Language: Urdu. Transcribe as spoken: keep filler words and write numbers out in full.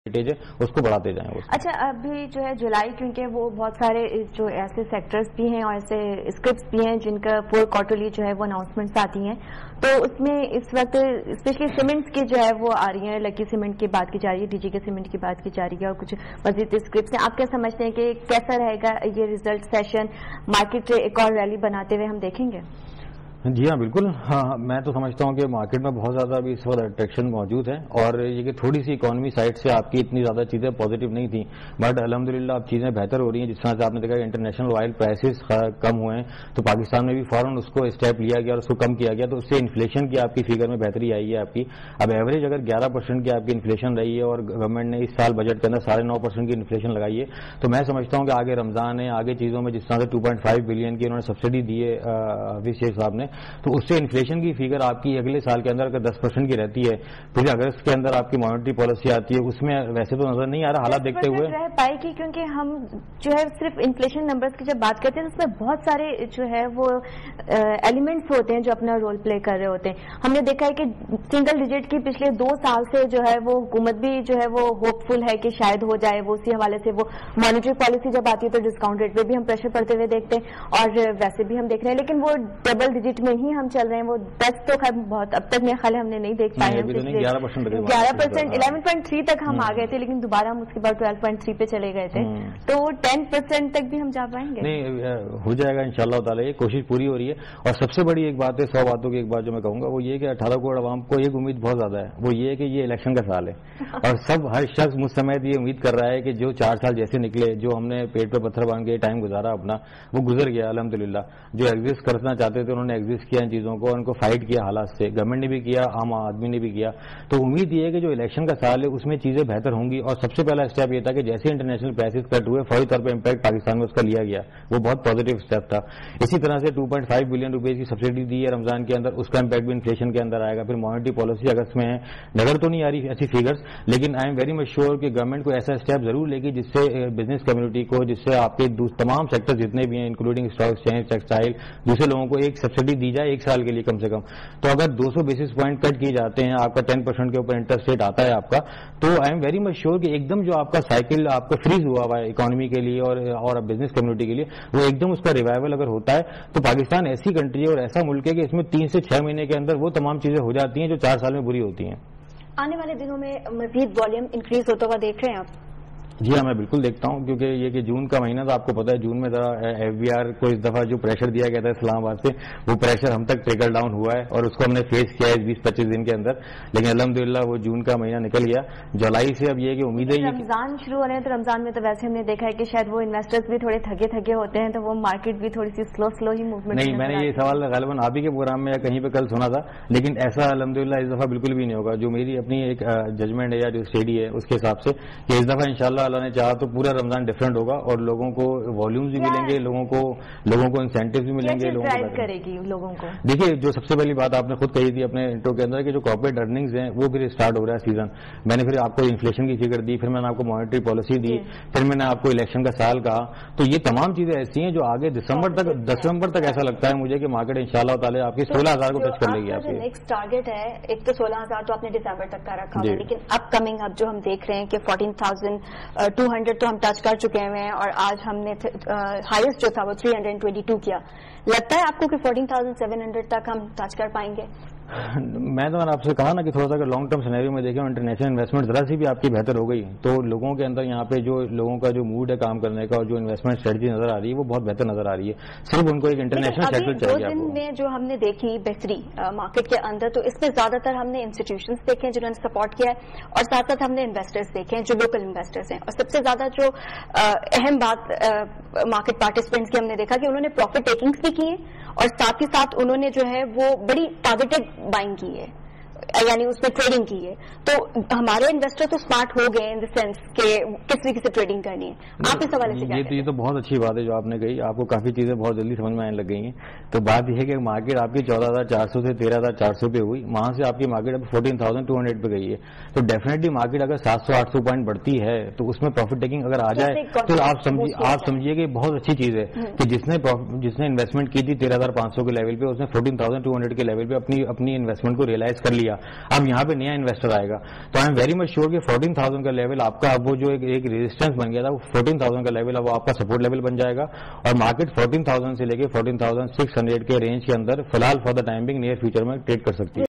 ہے اس کو بڑھاتے جائیں. اچھا ابھی جو ہے جولائی کیونکہ وہ بہت سارے جو ایسے سیکٹرز بھی ہیں اور ایسے اسکرپٹس بھی ہیں جن کا فور کوارٹرلی جو ہے وہ اناؤنسمنٹس آتی ہیں, تو اس میں اس وقت اسپیشلی سیمنٹس کی جو ہے وہ آ رہی ہیں, لکی سیمنٹ کی بات کی جا رہی ہے, ڈی جی کے سیمنٹ کی بات کی جا رہی ہے اور کچھ مزید اسکرپٹس ہیں. آپ کیا سمجھتے ہیں کہ کیسا رہے گا یہ ریزلٹ سیشن, مارکیٹ ایک اور ریلی بناتے ہوئے ہم دیکھیں گے؟ جی ہاں بالکل, ہاں میں تو سمجھتا ہوں کہ مارکیٹ میں بہت زیادہ ابھی اس وقت اٹریکشن موجود ہے, اور یہ کہ تھوڑی سی اکانومی سائڈ سے آپ کی اتنی زیادہ چیزیں پازیٹیو نہیں تھیں, بٹ الحمدللہ اب چیزیں بہتر ہو رہی ہیں. جس طرح سے آپ نے دیکھا کہ انٹرنیشنل آئل پرائسز کم ہوئے ہیں تو پاکستان میں بھی فوراً اس کو اسٹیپ لیا گیا اور اس کو کم کیا گیا, تو اس سے انفلیشن کی آپ کی فگر میں بہتری آئی ہے. آپ کی اب ایوریج اگر گیارہ پرسینٹ کی آپ کی انفلیشن رہی ہے اور گورنمنٹ نے اس سال بجٹ کے اندر ساڑھے نو پرسینٹ کی انفلیشن لگائی ہے, تو میں سمجھتا ہوں کہ آگے رمضان ہے, آگے چیزوں میں جس طرح سے ٹو پوائنٹ فائیو بلین کی انہوں نے سبسڈی دی ہے حفیظ شیخ صاحب نے, تو اس سے انفلیشن کی فگر آپ کی اگلے سال کے اندر اگر دس پرسینٹ کی رہتی ہے, پھر اگست کے اندر آپ کی مانیٹری پالیسی آتی ہے, اس میں ویسے تو نظر نہیں آ رہا حالات دیکھتے ہوئے رہ پائے گی, کیونکہ ہم جو ہے صرف انفلیشن نمبرز کی جب بات کرتے ہیں تو اس میں بہت سارے جو ہے وہ ایلیمنٹس ہوتے ہیں جو اپنا رول پلے کر رہے ہوتے ہیں. ہم نے دیکھا ہے کہ سنگل ڈیجٹ کی پچھلے دو سال سے جو ہے وہ حکومت بھی جو ہے وہ ہوپ فل ہے کہ شاید ہو جائے, وہ اسی حوالے سے وہ مانیٹری پالیسی جب آتی ہے تو ڈسکاؤنٹ ریٹ پہ بھی ہم پریشر پڑتے ہوئے دیکھتے ہیں, اور ویسے بھی ہم دیکھ رہے ہیں, لیکن وہ ڈبل ڈیجٹ میں ہی ہم چل رہے ہیں. وہ دس تو خیر بہت اب تک میرے خیال ہم نے نہیں دیکھ پائے, گیارہ پرسینٹ الیون پوائنٹ تھری تک ہم آ گئے تھے, لیکن دوبارہ ہم اس کے بعد ٹویلو پوائنٹ تھری پہ چلے گئے تھے, تو ٹین پرسینٹ تک بھی ہم جا پائیں گے؟ نہیں, ہو جائے گا ان شاء اللہ تعالیٰ, یہ کوشش پوری ہو رہی ہے. اور سب سے بڑی ایک بات ہے, سو باتوں کی ایک بات جو میں کہوں گا وہ یہ کہ اٹھارہ کروڑ عوام کو ایک امید بہت زیادہ ہے, وہ یہ ہے کہ یہ الیکشن کا سال ہے, اور سب ہر شخص مجھ سمیت یہ امید کر رہا ہے کہ جو چار سال جیسے نکلے, جو ہم نے پیٹ پہ پتھر باندھ کے ٹائم گزارا اپنا, وہ گزر گیا الحمدللہ. جو ایگزسٹ کرنا چاہتے تھے انہوں نے ایگزسٹ کیا ان چیزوں کو, ان کو فائٹ کیا حالات سے, گورنمنٹ نے بھی کیا, عام آدمی نے بھی کیا. تو امید یہ ہے کہ جو الیکشن کا سال ہے اس میں چیزیں بہتر ہوں گی. اور سب سے پہلا اسٹیپ یہ تھا کہ جیسے انٹرنیشنل پرائسز کٹ ہوئے فوری طور پہ امپیکٹ پاکستان میں اس کا لیا گیا, وہ بہت پازیٹیو اسٹیپ تھا. اسی طرح سے two point five billion rupees کی سبسڈی دی ہے رمضان کے اندر, اس کا امپیکٹ بھی انفلیشن کے اندر آئے گا. پھر مانیٹری پالیسی اگست میں ہے, نظر تو نہیں آ رہی ایسی فگرز, لیکن I am very much sure کہ گورنمنٹ کو ایسا اسٹیپ ضرور لے گی جس سے بزنس کمیونٹی کو, جس سے آپ کے تمام سیکٹر جتنے بھی ہیں انکلوڈنگ اسٹاک ایکسچینج, ٹیکسٹائل, دوسرے لوگوں کو ایک سبسڈی دی جائے ایک سال کے لیے کم سے کم. تو اگر دو سو بیسس پوائنٹ کٹ کیے جاتے ہیں, آپ کا ٹین پرسینٹ کے اوپر انٹرسٹ ریٹ آتا ہے آپ کا, تو I am very much sure کہ ایک دم جو آپ کا سائیکل آپ کا فریز ہوا ہوا ہے اکانومی کے لیے اور اور بزنس کمیونٹی کے لیے, وہ ایک دم اس کا ریوائول اگر ہوتا ہے تو پاکستان ایسی کنٹری ہے اور ایسا ملک ہے کہ اس میں تین سے چھ مہینے کے اندر وہ تمام چیزیں ہو جاتی ہیں جو چار سال میں بری ہوتی ہیں. آنے والے دنوں میں مزید والیوم انکریز ہوتا ہوا دیکھ رہے ہیں آپ؟ جی ہاں میں بالکل دیکھتا ہوں, کیونکہ یہ کہ جون کا مہینہ تو آپ کو پتا ہے, جون میں ذرا ایف بی آر کو اس دفعہ جو پریشر دیا گیا تھا اسلام آباد سے, وہ پریشر ہم تک ٹریکل ڈاؤن ہوا ہے اور اس کو ہم نے فیس کیا ہے بیس پچیس دن کے اندر, لیکن الحمدللہ وہ جون کا مہینہ نکل گیا. جولائی سے اب یہ کہ امید ہے رمضان شروع ہو رہے ہیں, تو رمضان میں تو ویسے ہم نے دیکھا ہے کہ شاید وہ انویسٹرز بھی تھوڑے تھکے تھکے ہوتے ہیں, تو وہ مارکیٹ بھی تھوڑی سی سلو سلو ہی موومنٹ. نہیں, میں نے یہ سوال غالباً آپ ہی کے پروگرام میں یا کہیں پہ کل سنا تھا, لیکن ایسا الحمدللہ اس دفعہ بالکل بھی نہیں ہوگا. جو میری اپنی ایک ججمنٹ ہے یا جو اسٹڈی ہے اس کے حساب سے کہ اس دفعہ انشاءاللہ اللہ نے چاہا تو پورا رمضان ڈفرینٹ ہوگا, اور لوگوں کو والیومز بھی ملیں گے, لوگوں کو لوگوں کو انسینٹیوز بھی ملیں گے, لوگوں کو کرے گی لوگوں کو. دیکھیے جو سب سے پہلی بات آپ نے خود کہی تھی اپنے انٹرو کے اندر کہ جو کارپوریٹ ارننگز ہیں وہ پھر اسٹارٹ ہو رہا ہے سیزن. میں نے پھر آپ کو انفلیشن کی فگر دی, پھر میں نے آپ کو مانیٹری پالیسی دی, پھر میں نے آپ کو الیکشن کا سال کہا. تو یہ تمام چیزیں ایسی ہیں جو آگے دسمبر تک دسمبر تک ایسا لگتا ہے مجھے کہ مارکیٹ ان شاء اللہ تعالیٰ آپ کی سولہ ہزار کو ٹچ کر لے گی. آپ کی نیکسٹ ٹارگیٹ ہے ایک تو سولہ ہزار تو آپ نے دسمبر تک کا رکھا ہے, لیکن اپ کمنگ اب جو ہم دیکھ رہے ہیں کہ فورٹین تھاؤزینڈ ٹو ہنڈریڈ تو ہم ٹچ کر چکے ہیں, اور آج ہم نے ہائیسٹ جو تھا وہ تھری ہنڈریڈ ٹوینٹی ٹو کیا. لگتا ہے آپ کو کہ فورٹین تھاؤزینڈ سیون ہنڈریڈ تک ہم ٹچ کر پائیں گے؟ میں تو آپ سے کہا نا کہ تھوڑا سا اگر لانگ ٹرم سینیریو میں دیکھیں, انٹرنیشنل انویسٹمنٹ ذرا سی بھی آپ کی بہتر ہو گئی تو لوگوں کے اندر یہاں پہ جو لوگوں کا جو موڈ ہے کام کرنے کا اور جو انویسٹمنٹ اسٹریٹجی نظر آ رہی ہے وہ بہت بہتر نظر آ رہی ہے. صرف ان کو ایک انٹرنیشنل سیٹل چاہیے. دو دن میں جو ہم نے دیکھی بہتری مارکیٹ کے اندر, تو اس میں زیادہ تر ہم نے انسٹیٹیوشنس دیکھے ہیں جنہوں نے سپورٹ کیا ہے, اور ساتھ ساتھ ہم نے انویسٹرز دیکھے ہیں جو لوکل انویسٹرز ہیں. اور سب سے زیادہ جو اہم بات مارکیٹ پارٹیسپینٹس کی ہم نے دیکھا کہ انہوں نے پروفٹ ٹیکنگس بھی کی ہیں, اور ساتھ ہی ساتھ انہوں نے جو ہے وہ بڑی ٹارگیٹڈ بائنگ کی ہے, یعنی اس میں ٹریڈنگ کی ہے. تو ہمارے انویسٹر تو اسمارٹ ہو گئے ان دا سینس کہ کس طریقے سے ٹریڈنگ کرنی ہے. آپ اس حوالے سے کیا کہتے ہیں؟ یہ تو بہت اچھی بات ہے جو آپ نے کہی, آپ کو کافی چیزیں بہت جلدی سمجھ میں آنے لگ گئی ہیں. تو بات یہ ہے کہ مارکیٹ آپ کی چودہ ہزار چار سو سے تیرہ ہزار چار سو پہ ہوئی, وہاں سے آپ کی مارکیٹ اب فورٹین تھاؤزینڈ ٹو ہنڈریڈ پہ گئی ہے. تو ڈیفینیٹلی مارکیٹ اگر سات سو آٹھ سو پوائنٹ بڑھتی ہے تو اس میں پروفٹ ٹیکنگ اگر آ جائے تو آپ آپ سمجھیے کہ بہت اچھی چیز ہے کہ جس نے جس نے انویسٹمنٹ کی تھی تیرہ ہزار پانچ سو کے لیول پہ, اس نے فورٹین تھاؤزینڈ ٹو ہنڈریڈ کے لیول پہ اپنی اپنی انویسٹمنٹ کو ریئلائز کر لیا. اب یہاں پہ نیا انویسٹر آئے گا تو I am very much sure کہ فورٹین تھاؤزینڈ کا لیول آپ کا اب وہ جو ایک ریزسٹینس بن گیا تھا وہ فورٹین تھاؤزینڈ کا لیول اب آپ کا سپورٹ لیول بن جائے گا اور مارکیٹ فورٹین تھاؤزینڈ سے لے کے فورٹین تھاؤزینڈ سکس ہنڈریڈ کے رینج کے اندر فی الحال for the time being near future میں ٹریڈ کر سکتی ہے.